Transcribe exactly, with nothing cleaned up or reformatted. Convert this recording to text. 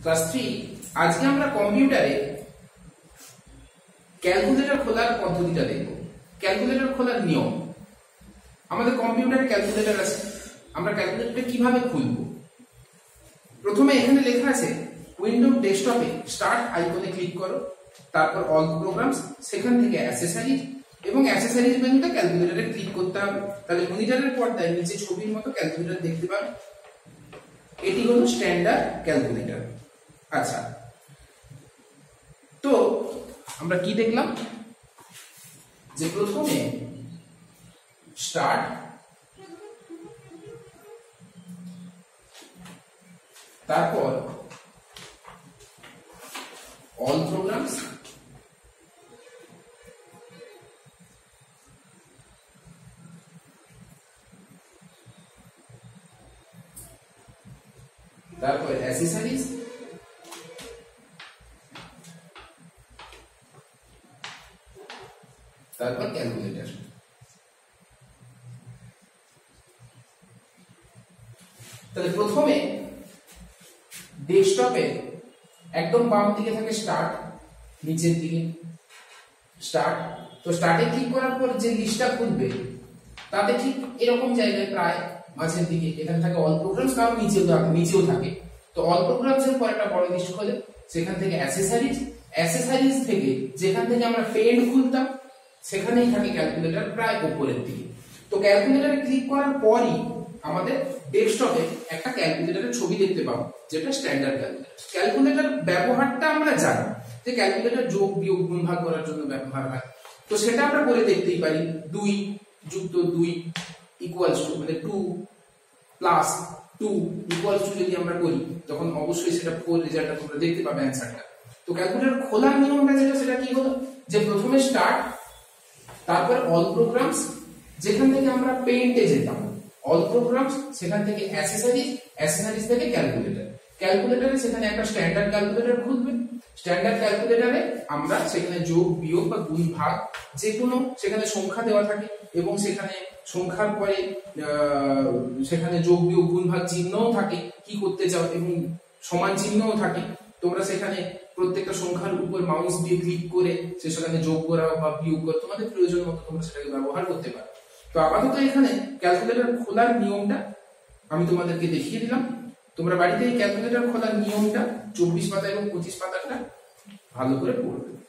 Class three আজকে আমরা কম্পিউটারে ক্যালকুলেটর খোলার পদ্ধতিটা দেখব। ক্যালকুলেটর খোলার নিয়ম। আমাদের কম্পিউটারে ক্যালকুলেটর আছে, আমরা ক্যালকুলেটরটা কিভাবে খুলব? প্রথমে এখানে লেখা আছে উইন্ডো ডেস্কটপে স্টার্ট আইকনে ক্লিক করো, তারপর অল প্রোগ্রামস, সেখান থেকে অ্যাক্সেসরিজ এবং অ্যাক্সেসরিজ মেনুতে ক্যালকুলেটরে ক্লিক করতে হবে। তাহলে মনিটরের পর্দায় নিচে ছবির মতো ক্যালকুলেটর দেখতে পাবে। এটি হলো স্ট্যান্ডার্ড ক্যালকুলেটর। আচ্ছা, তো আমরা কি দেখলাম যে প্রথমে স্টার্ট, তারপর অল প্রোগ্রামস, তারপর অ্যাক্সেসরিজ, তারপর ক্যালকুলেটর। তাহলে প্রথমে ডেস্কটপে একদম বাম দিকে থাকে স্টার্ট, নিচের দিকে স্টার্ট। তো স্টার্টে ক্লিক করার পর যে লিস্টটা খুলবে তাতে ঠিক এরকম জায়গায় প্রায় মাঝের দিকে এখানে থাকে অল প্রোগ্রামস, কারণ নিচেও নিচেও থাকে। তো অল প্রোগ্রামস এর পর একটা বড় লিস্ট খোলে, সেখান থেকে অ্যাক্সেসরিজ, অ্যাক্সেসরিজ থেকে যেখান থেকে আমরা পেন্ট খুলতাম সেখানেই থাকে ক্যালকুলেটর প্রায় উপরের দিকে। তো ক্যালকুলেটরে ক্লিক করার পরই আমাদের ডেস্কটপে একটা ক্যালকুলেটরের ছবি দেখতে পাবো, যেটা স্ট্যান্ডার্ড ক্যালকুলেটর। ক্যালকুলেটর ব্যবহারটা আমরা জানি যে ক্যালকুলেটর যোগ বিয়োগ গুণ ভাগ করার জন্য ব্যবহার হয়। তো সেটা আমরা করে দেখতেই পারি, দুই যুক্ত দুই ইকুয়ালস টু, মানে two plus two equals to যদি আমরা করি তখন অবশ্যই সেটা ফোর রেজাল্টটা তোমরা দেখতে পাবে অ্যান্সারটা। তো ক্যালকুলেটর খোলার নিয়মটা যেটা সেটা কি হলো যে প্রথমে স্টার্ট, তারপর অল প্রোগ্রামস, যেখান থেকে আমরা পেইন্টে যেতাম, অল প্রোগ্রামস, সেখান থেকে অ্যাক্সেসরিজ, অ্যাক্সেসরিজ থেকে ক্যালকুলেটর। ক্যালকুলেটরে সেখানে একটা স্ট্যান্ডার্ড ক্যালকুলেটর খুলবে, স্ট্যান্ডার্ড ক্যালকুলেটরে আমরা সেখানে যোগ বিয়োগ বা গুণ ভাগ যে কোনো সেখানে সংখ্যা দেওয়া থাকে এবং সেখানে সংখ্যার পরে সেখানে যোগ বিয়োগ গুণ ভাগ চিহ্নও থাকে, কি করতে চাও, এবং সমান চিহ্নও থাকে। তোমরা সেখানে প্রত্যেকটা সংখ্যার উপর মাউস দিয়ে ক্লিক করে সে সেখানে যোগ করা বা বিয়োগ করা তোমাদের প্রয়োজন মতো তোমরা সেটাকে ব্যবহার করতে পারো। তো আপাতত এখানে ক্যালকুলেটর খোলার নিয়মটা আমি তোমাদেরকে দেখিয়ে দিলাম। তোমরা বাড়িতে এই ক্যালকুলেটর খোলার নিয়মটা চব্বিশ পাতা এবং পঁচিশ পাতাটা ভালো করে পড়বে।